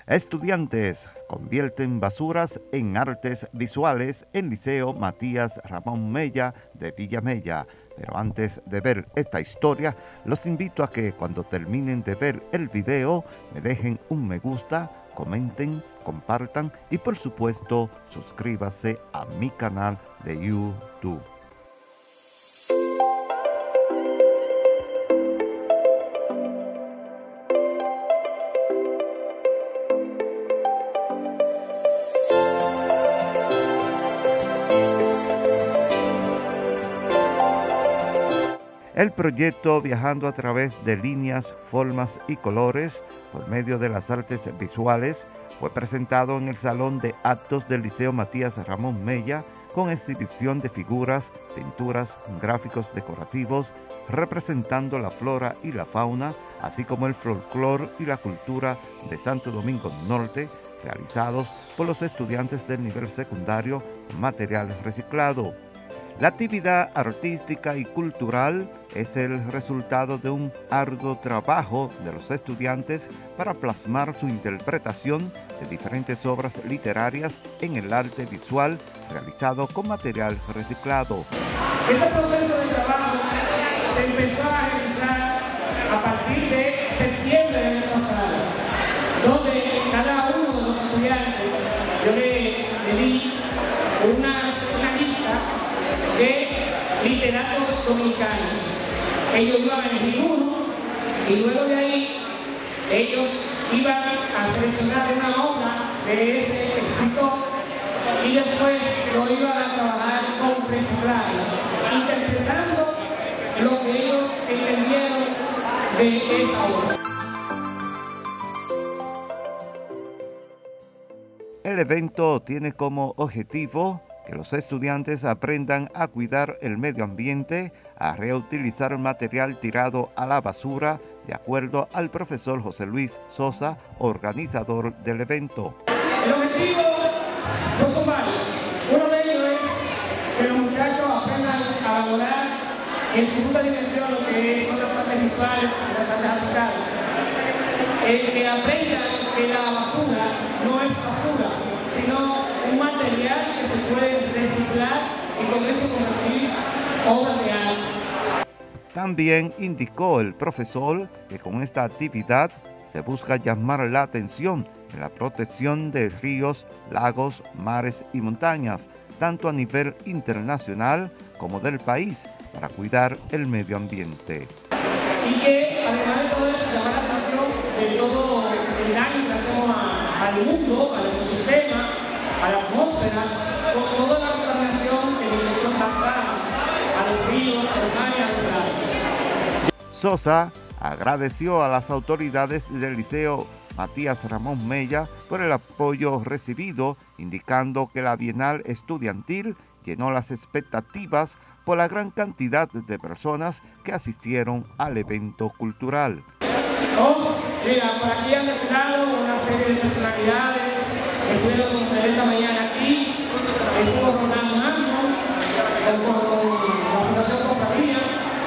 Estudiantes convierten basuras en artes visuales en Liceo Matías Ramón Mella de Villamella. Pero antes de ver esta historia, los invito a que cuando terminen de ver el video me dejen un me gusta, comenten, compartan y por supuesto suscríbase a mi canal de YouTube. El proyecto Viajando a través de líneas, formas y colores por medio de las artes visuales fue presentado en el Salón de Actos del Liceo Matías Ramón Mella con exhibición de figuras, pinturas, gráficos decorativos representando la flora y la fauna, así como el folclore y la cultura de Santo Domingo Norte, realizados por los estudiantes del nivel secundario material reciclado. La actividad artística y cultural es el resultado de un arduo trabajo de los estudiantes para plasmar su interpretación de diferentes obras literarias en el arte visual realizado con material reciclado. Este proceso de trabajo se empezó a realizar a partir de septiembre del año pasado, donde cada uno de los estudiantes yo le di una lista de literatos dominicanos. Ellos iban a elegir uno y luego de ahí ellos iban a seleccionar una obra de ese escritor y después lo iban a trabajar con reciclaje, interpretando lo que ellos entendieron de esa obra. El evento tiene como objetivo que los estudiantes aprendan a cuidar el medio ambiente, a reutilizar material tirado a la basura, de acuerdo al profesor José Luis Sosa, organizador del evento. El objetivo no son varios. Uno de ellos es que los muchachos aprendan a valorar en su justa dimensión lo que son las artes visuales y las artes aplicadas. El que aprendan que la basura no es basura, sino un material que se puede reciclar y con eso convertir obras de arte. También indicó el profesor que con esta actividad se busca llamar la atención en la protección de ríos, lagos, mares y montañas, tanto a nivel internacional como del país, para cuidar el medio ambiente. Y que además de todo eso, llamar la atención de todo el daño que hacemos al mundo, al ecosistema, a la atmósfera, con toda la contaminación que nosotros causamos a los ríos, a los mares, a los lagos. Sosa agradeció a las autoridades del Liceo Matías Ramón Mella por el apoyo recibido, indicando que la Bienal Estudiantil llenó las expectativas por la gran cantidad de personas que asistieron al evento cultural. Mira, por aquí han desfilado una serie de personalidades. Estuvieron esta mañana aquí, estuvo Rolando Mango con la Fundación Compañía.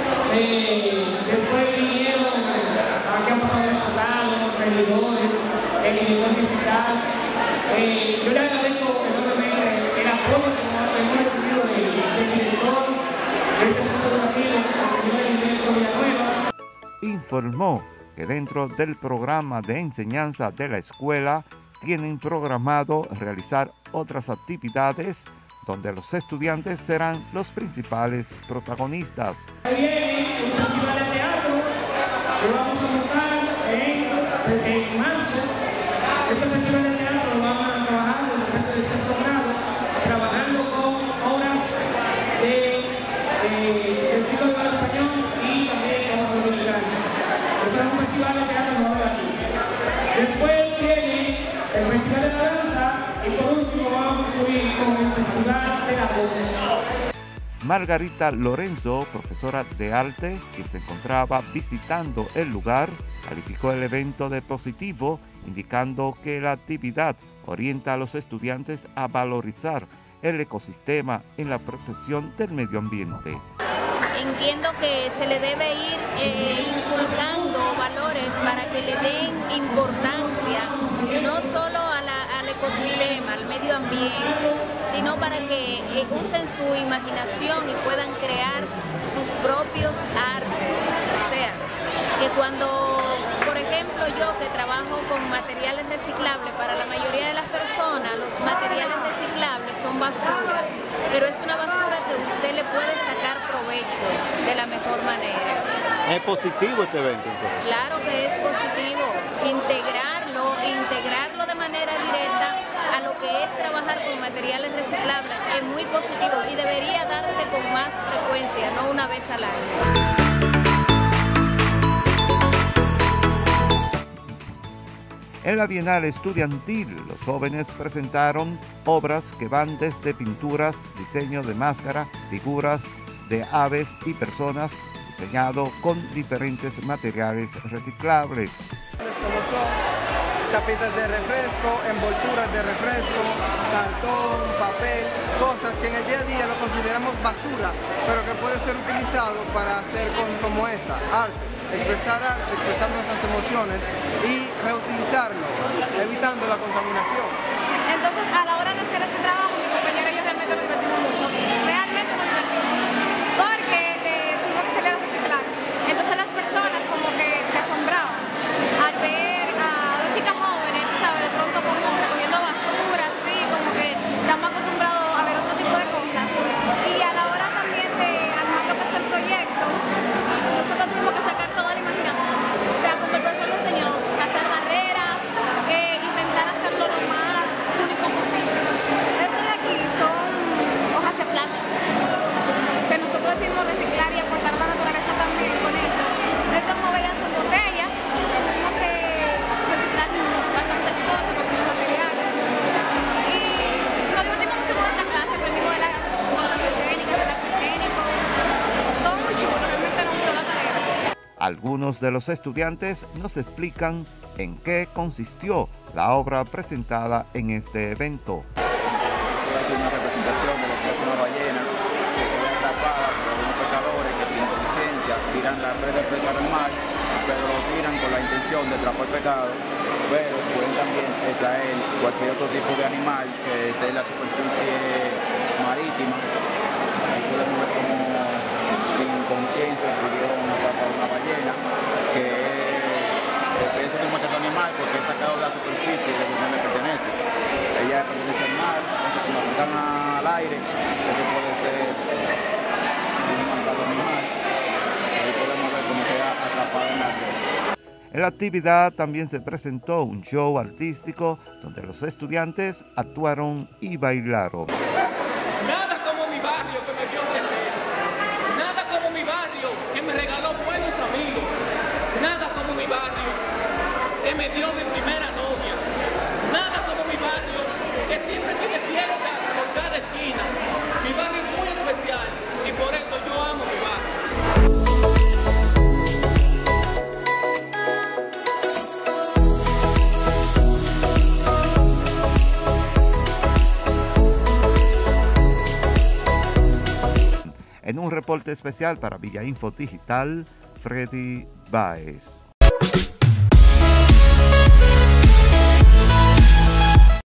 Después vinieron, aquí han pasado diputados, regidores, el director digital. Yo le agradezco enormemente el apoyo que hemos recibido del director del Centro Educativo, el señor Heriberto Villanueva. Informó que dentro del programa de enseñanza de la escuela tienen programado realizar otras actividades donde los estudiantes serán los principales protagonistas. Viene un festival de teatro que vamos a montar en marzo. Ese festival de teatro lo vamos a trabajar en el resto del sexto grado, trabajando con obras del siglo de español y también obras dominicanas. Eso es un festival de teatro que vamos a ver aquí. Después viene el festival de la danza y por último vamos a concluir con el festival de la voz. Margarita Lorenzo, profesora de arte, quien se encontraba visitando el lugar, calificó el evento de positivo, indicando que la actividad orienta a los estudiantes a valorizar el ecosistema en la protección del medio ambiente. entiendo que se le debe ir inculcando valores para que le den importancia no solo al ecosistema, al medio ambiente, sino para que usen su imaginación y puedan crear sus propios artes. O sea, que cuando, por ejemplo, yo que trabajo con materiales reciclables, para la mayoría de las personas los materiales reciclables son basura, pero es una basura que usted le puede sacar provecho de la mejor manera. ¿Es positivo este evento entonces? Claro que es positivo, integrarlo de manera directa a lo que es trabajar con materiales reciclables es muy positivo y debería darse con más frecuencia, no una vez al año. En la Bienal Estudiantil, los jóvenes presentaron obras que van desde pinturas, diseño de máscara, figuras de aves y personas, diseñado con diferentes materiales reciclables. Como son tapitas de refresco, envolturas de refresco, cartón, papel, cosas que en el día a día lo consideramos basura, pero que puede ser utilizado para hacer como esta, arte. Expresar arte, expresar nuestras emociones y reutilizarlo, evitando la contaminación. Entonces, a la hora de hacer este trabajo, mi compañero y yo realmente nos divertimos mucho. Realmente nos divertimos, porque tuvimos que salir a reciclar. Entonces las personas como que se asombraban al ver a dos chicas jóvenes, ¿sabes? De pronto como recogiendo basura, así, como que estamos acostumbrados a ver otro tipo de cosas. Y a la hora también de armar lo que es el proyecto, nosotros tuvimos que sacar toda la imaginación. O sea, como el profesor nos enseñó, hacer barreras, intentar hacerlo lo más único posible. Esto de aquí son hojas de plata, que nosotros decimos reciclar y aportar a la naturaleza también con esto. Esto como veían son botellas, tuvimos que reciclar bastantes cosas porque son materiales. Y nos divertimos mucho con esta clase, aprendimos de las cosas escénicas, del arte escénico, todo muy chulo, realmente nos gustó la tarea. Algunos de los estudiantes nos explican en qué consistió la obra presentada en este evento. Es una representación de lo que es una ballena que queda atrapada por unos pescadores que sin conciencia tiran la red de pesca al mar, pero lo tiran con la intención de atrapar pescado, pero pueden también extraer cualquier otro tipo de animal que esté en la superficie marítima. Ahí podemos ver como sin conciencia pudieron atrapar una ballena que es un maltrato animal porque es sacado de la superficie de donde le pertenece. Ella pertenece al mar, entonces cuando la sacan al aire, eso puede ser un maltrato animal. Ahí podemos ver cómo queda atrapada en la red. En la actividad también se presentó un show artístico donde los estudiantes actuaron y bailaron. Nada como mi barrio que me vio crecer, nada como mi barrio que me regaló buenos amigos, nada como mi barrio que me dio mi primera novia, nada como mi barrio que siempre tiene fiesta por cada esquina. Mi barrio es muy especial y por eso yo amo mi barrio. En un reporte especial para Villainfo Digital, Freddy Báez.